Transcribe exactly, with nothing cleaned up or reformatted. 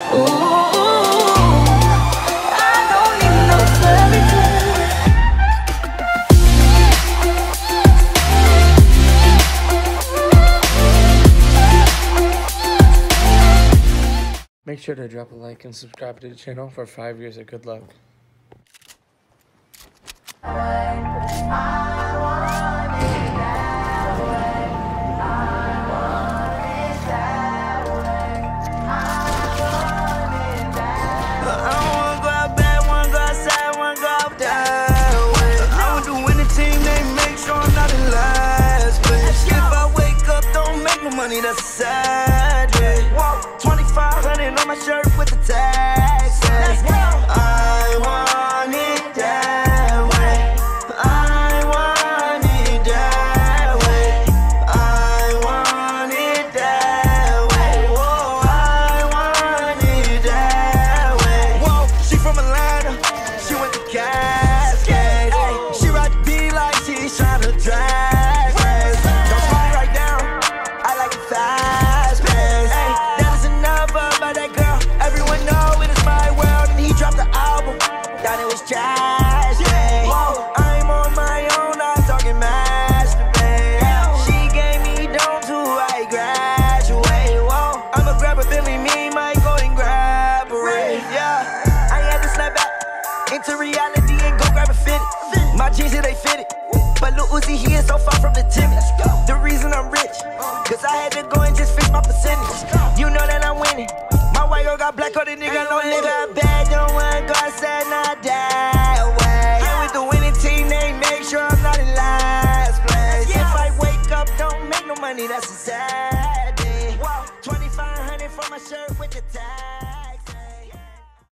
Make sure to drop a like and subscribe to the channel for five years of good luck. Money, that's sad, yeah. twenty-five hundred on my shirt with the tags. I want it that way. I want it that way. I want it that way. Whoa, I want it that way. Whoa, she from Atlanta, she went to Cascade. She ride the beat like she's trying to drag. Trash, yeah. Whoa, I'm on my own, I'm talking masturbate. She gave me dope to I graduate. Whoa, I'ma grab a Billy, me, my golden grab a ray. Yeah, I had to snap back into reality and go grab a fitted. My jeans, yeah, they fitted. But Lil Uzi, he is so far from the timid. The reason I'm rich, cause I had to go and just fix my percentage. You know that I'm winning. My white girl got black, coded nigga, no nigga bad, don't want to go outside, not that way. And with the winning team, they make sure I'm not in last place. If I wake up, don't make no money, that's a sad day. twenty-five hundred for my shirt with the tag.